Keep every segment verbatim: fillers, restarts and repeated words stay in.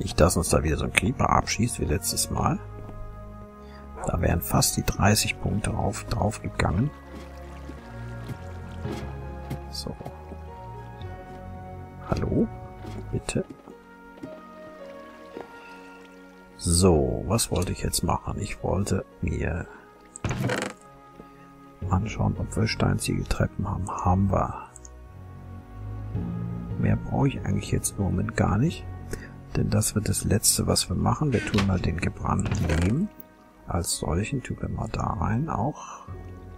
Nicht, dass uns da wieder so ein Creeper abschießt wie letztes Mal. Da wären fast die dreißig Punkte auf, drauf gegangen. So. Hallo? Bitte? So, was wollte ich jetzt machen? Ich wollte mir anschauen, ob wir Steinziegeltreppen haben. Haben wir. Mehr brauche ich eigentlich jetzt im Moment gar nicht. Denn das wird das Letzte, was wir machen. Wir tun mal den gebrannten Lehm als solchen. Tun wir mal da rein auch.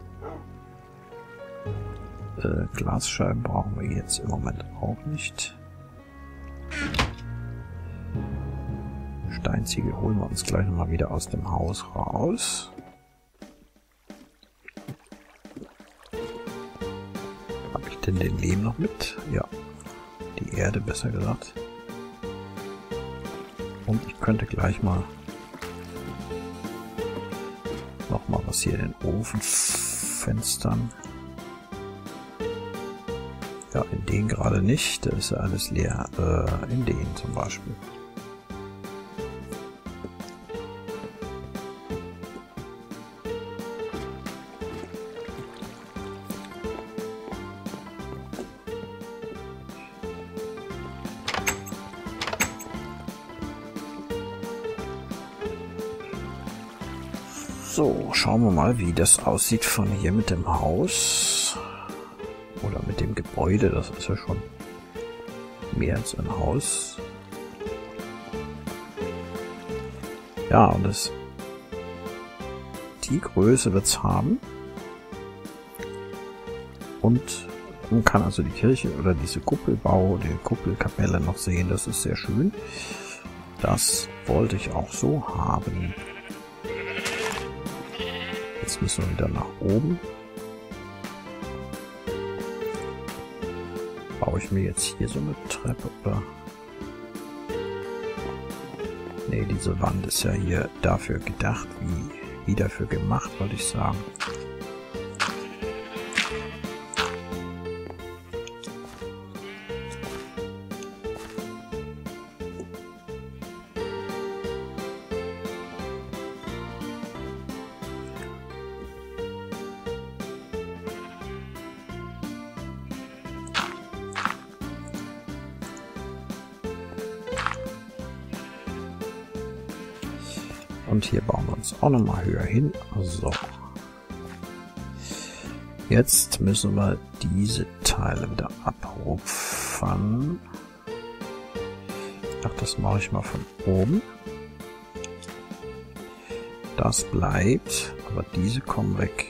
Äh, Glasscheiben brauchen wir jetzt im Moment auch nicht. Steinziegel holen wir uns gleich nochmal wieder aus dem Haus raus. Habe ich denn den Lehm noch mit? Ja. Die Erde besser gesagt. Und ich könnte gleich mal nochmal was hier in den Ofenfenstern. Ja, in den gerade nicht. Da ist ja alles leer. Äh, in den zum Beispiel. So, schauen wir mal, wie das aussieht von hier mit dem Haus. Oder mit dem Gebäude, das ist ja schon mehr als ein Haus. Ja, und das, die Größe wird es haben. Und man kann also die Kirche oder diese Kuppelbau, die Kuppelkapelle noch sehen, das ist sehr schön. Das wollte ich auch so haben. Jetzt müssen wir wieder nach oben. Baue ich mir jetzt hier so eine Treppe, oder? Ne, diese Wand ist ja hier dafür gedacht, wie, wie dafür gemacht, wollte ich sagen. Und hier bauen wir uns auch nochmal höher hin. So. Jetzt müssen wir diese Teile wieder abrupfen. Ach, das mache ich mal von oben. Das bleibt, aber diese kommen weg.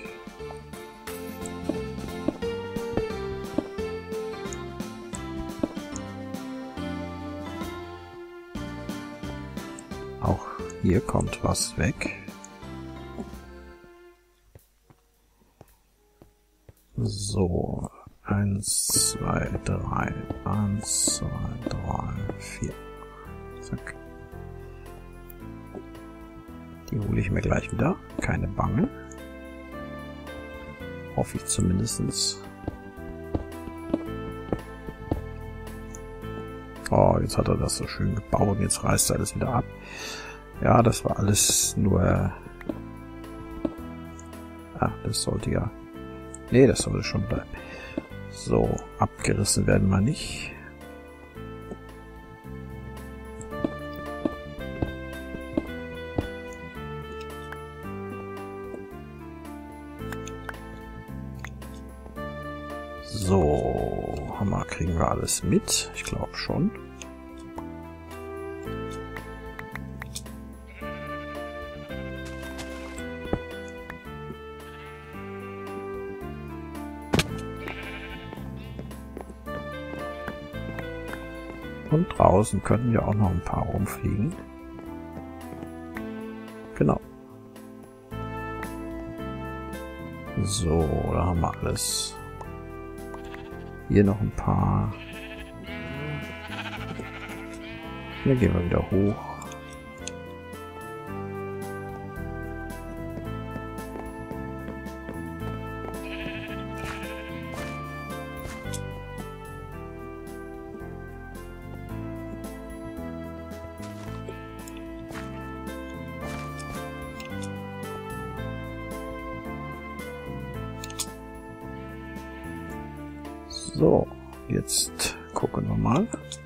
Auch hier kommt was weg. So, eins, zwei, drei, eins, zwei, drei, vier. Zack. Die hole ich mir gleich wieder. Keine Bange. Hoffe ich zumindest. Oh, jetzt hat er das so schön gebaut und jetzt reißt er alles wieder ab. Ja, das war alles nur... Ah, das sollte ja... Nee, das sollte schon bleiben. So, abgerissen werden wir nicht. So, Hammer kriegen wir alles mit. Ich glaube schon. Und draußen könnten ja auch noch ein paar rumfliegen. Genau. So, da haben wir alles. Hier noch ein paar. Hier gehen wir wieder hoch. So, jetzt gucken wir mal.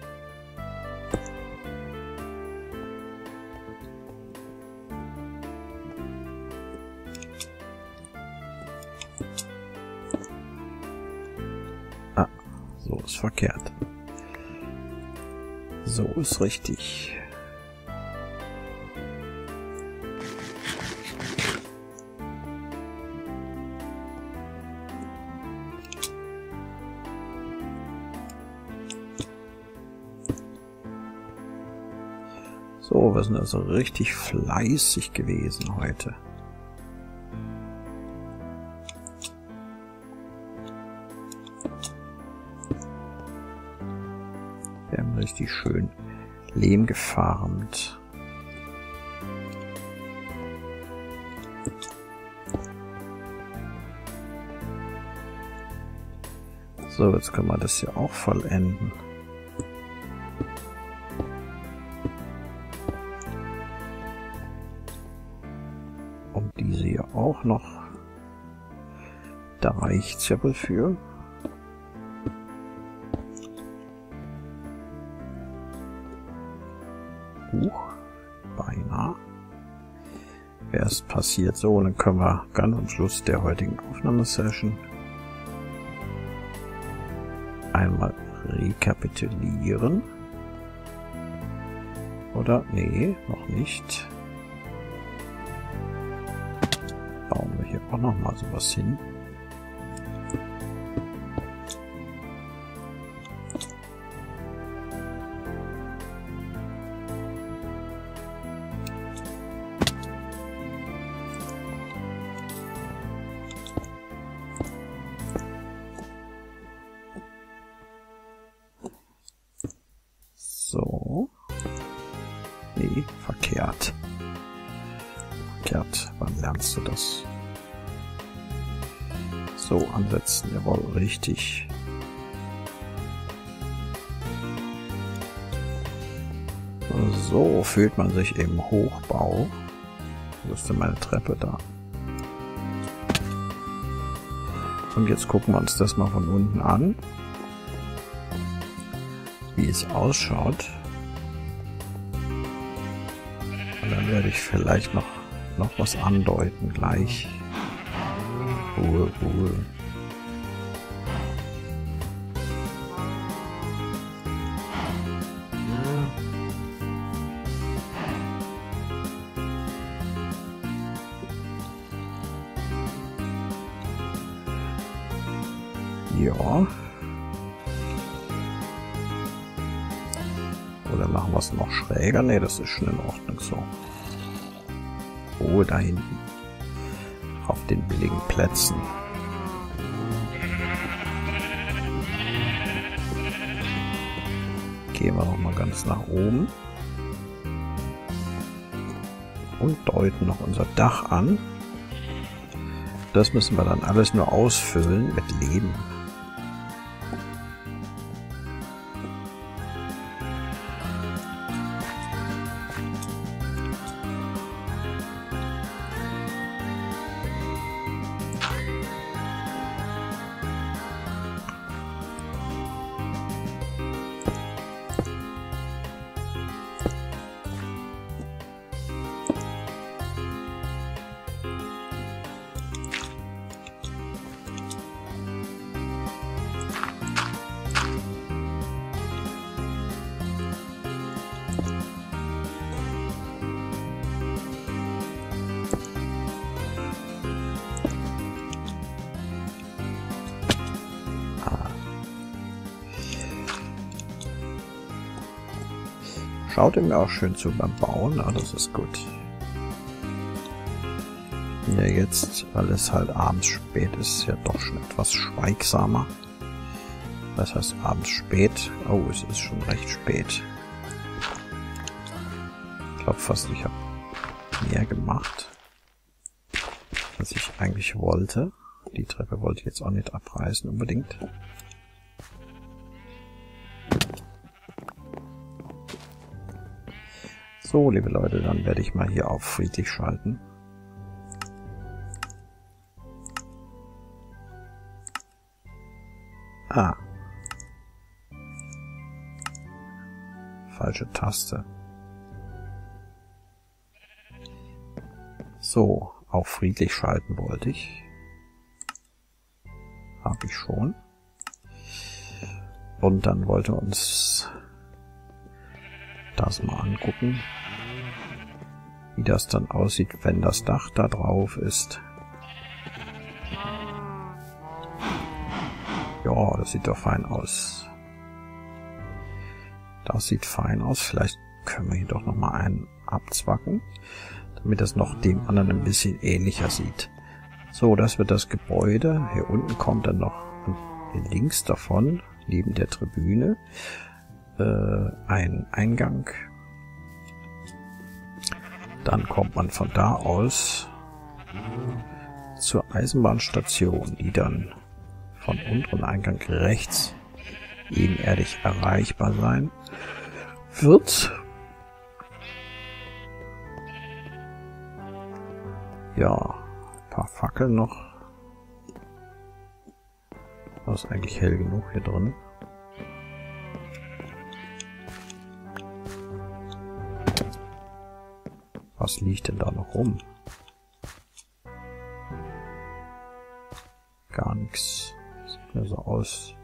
Ah, so ist verkehrt. So ist richtig. So, wir sind also richtig fleißig gewesen heute. Wir haben richtig schön Lehm gefarmt. So, jetzt können wir das hier auch vollenden. Und diese hier auch noch. Da reicht's ja wohl für. Huch, beinahe. Wäre es passiert so, und dann können wir ganz am Schluss der heutigen Aufnahmesession einmal rekapitulieren. Oder? Nee, noch nicht. Bauen wir hier auch noch mal sowas hin. So. Nee, verkehrt. Verkehrt. Wann lernst du das? So ansetzen, jawohl, richtig. So fühlt man sich im Hochbau. Wo ist denn meine Treppe da? Und jetzt gucken wir uns das mal von unten an, wie es ausschaut. Und dann werde ich vielleicht noch, noch was andeuten gleich. Ruhe, Ruhe. Ja. Oder machen wir es noch schräger? Ne, das ist schon in Ordnung so. Oh, da hinten. Auf den billigen Plätzen. Gehen wir noch mal ganz nach oben. Und deuten noch unser Dach an. Das müssen wir dann alles nur ausfüllen mit Leben. Schaut ihm auch schön zu beim Bauen, ah, das ist gut. Ja, jetzt, weil es halt abends spät ist, ja doch schon etwas schweigsamer. Das heißt abends spät. Oh, es ist schon recht spät. Ich glaube fast, ich habe mehr gemacht, als ich eigentlich wollte. Die Treppe wollte ich jetzt auch nicht abreißen unbedingt. So, liebe Leute, dann werde ich mal hier auf friedlich schalten. Ah, falsche Taste. So, auf friedlich schalten wollte ich. Habe ich schon. Und dann wollte uns das mal angucken, wie das dann aussieht, wenn das Dach da drauf ist. Ja, das sieht doch fein aus. Das sieht fein aus. Vielleicht können wir hier doch noch mal einen abzwacken, damit das noch dem anderen ein bisschen ähnlicher sieht. So, das wird das Gebäude. Hier unten kommt dann noch hier links davon, neben der Tribüne, äh, ein Eingang. Dann kommt man von da aus zur Eisenbahnstation, die dann von unteren Eingang rechts ebenerdig erreichbar sein wird. Ja, ein paar Fackeln noch. Das ist eigentlich hell genug hier drin. Was liegt denn da noch rum? Gar nichts. Sieht mir so aus.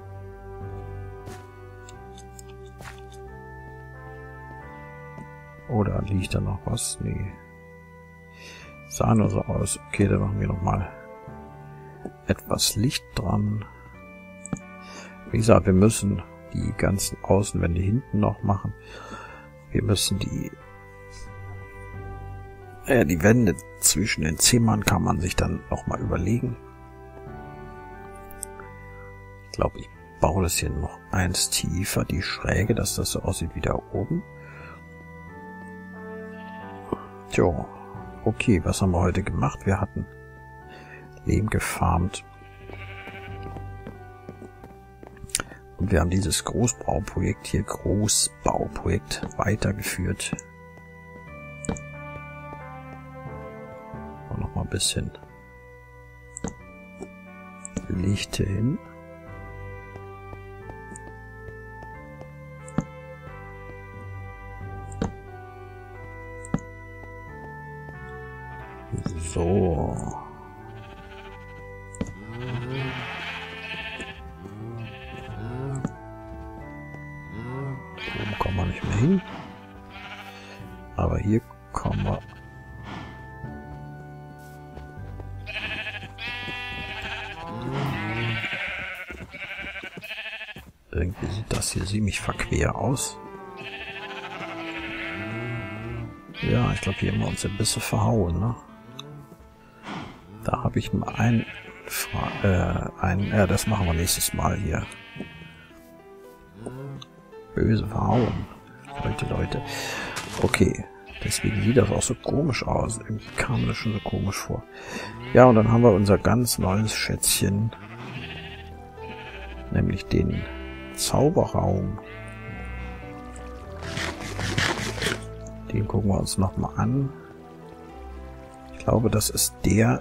Oder liegt da noch was? Nee. Sah nur so aus. Okay, dann machen wir nochmal etwas Licht dran. Wie gesagt, wir müssen die ganzen Außenwände hinten noch machen. Wir müssen die Ja, die Wände zwischen den Zimmern kann man sich dann nochmal überlegen. Ich glaube, ich baue das hier noch eins tiefer, die Schräge, dass das so aussieht wie da oben. Tja, okay, was haben wir heute gemacht? Wir hatten Lehm gefarmt. Und wir haben dieses Großbauprojekt hier, Großbauprojekt, weitergeführt. Noch mal ein bisschen Licht hin. So. Oben kommen wir nicht mehr hin. Aber hier kommen wir. Irgendwie sieht das hier ziemlich verquer aus. Ja, ich glaube, hier haben wir uns ein bisschen verhauen, ne? Da habe ich mal ein, äh, ein, ja, das machen wir nächstes Mal hier. Böse verhauen. Leute, Leute. Okay, deswegen sieht das auch so komisch aus. Irgendwie kam mir das schon so komisch vor. Ja, und dann haben wir unser ganz neues Schätzchen. Nämlich den Zauberraum. Den gucken wir uns nochmal an. Ich glaube, das ist der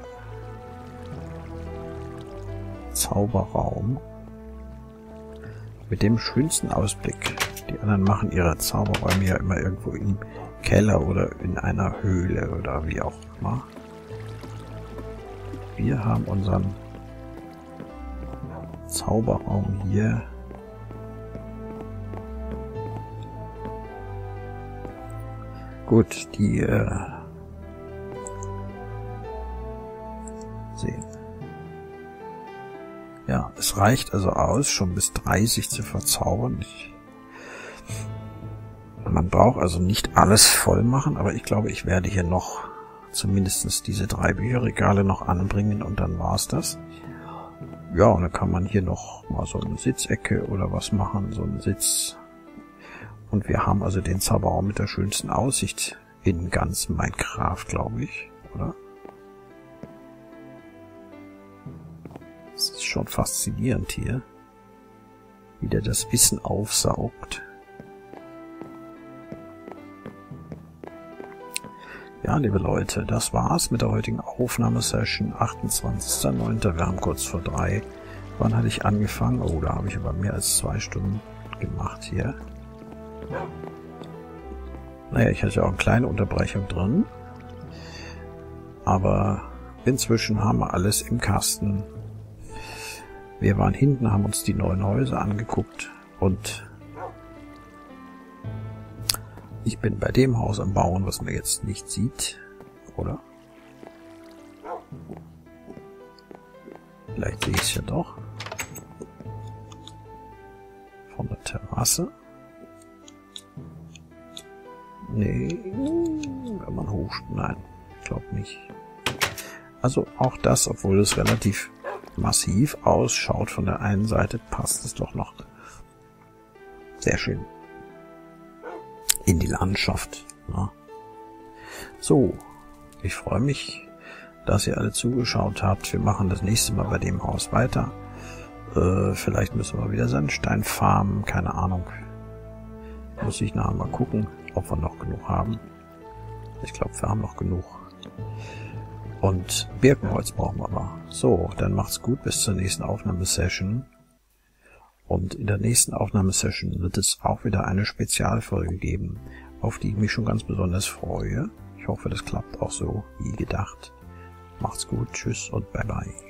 Zauberraum mit dem schönsten Ausblick. Die anderen machen ihre Zauberräume ja immer irgendwo im Keller oder in einer Höhle oder wie auch immer. Wir haben unseren Zauberraum hier. Gut, die äh, sehen. Ja, es reicht also aus, schon bis dreißig zu verzaubern. Ich, man braucht also nicht alles voll machen, aber ich glaube, ich werde hier noch zumindest diese drei Bücherregale noch anbringen und dann war's das. Ja, und dann kann man hier noch mal so eine Sitzecke oder was machen, so einen Sitz. Und wir haben also den Zauberraum mit der schönsten Aussicht in ganz Minecraft, glaube ich, oder? Das ist schon faszinierend hier, wie der das Wissen aufsaugt. Ja, liebe Leute, das war's mit der heutigen Aufnahmesession, achtundzwanzigster neunter Wir haben kurz vor drei. Wann hatte ich angefangen? Oh, da habe ich aber mehr als zwei Stunden gemacht hier. Naja, ich hatte ja auch eine kleine Unterbrechung drin. Aber inzwischen haben wir alles im Kasten. Wir waren hinten, haben uns die neuen Häuser angeguckt und ich bin bei dem Haus am Bauen, was man jetzt nicht sieht, oder? Vielleicht sehe ich es ja doch. Von der Terrasse. Nee, wenn man hoch... Nein, ich glaube nicht. Also auch das, obwohl es relativ massiv ausschaut von der einen Seite, passt es doch noch sehr schön in die Landschaft. Ne? So, ich freue mich, dass ihr alle zugeschaut habt. Wir machen das nächste Mal bei dem Haus weiter. Äh, vielleicht müssen wir wieder Sandstein farmen, keine Ahnung. Muss ich nachher mal gucken, ob wir noch genug haben. Ich glaube, wir haben noch genug. Und Birkenholz brauchen wir aber. So, dann macht's gut, bis zur nächsten Aufnahmesession. Und in der nächsten Aufnahmesession wird es auch wieder eine Spezialfolge geben, auf die ich mich schon ganz besonders freue. Ich hoffe, das klappt auch so wie gedacht. Macht's gut, tschüss und bye bye.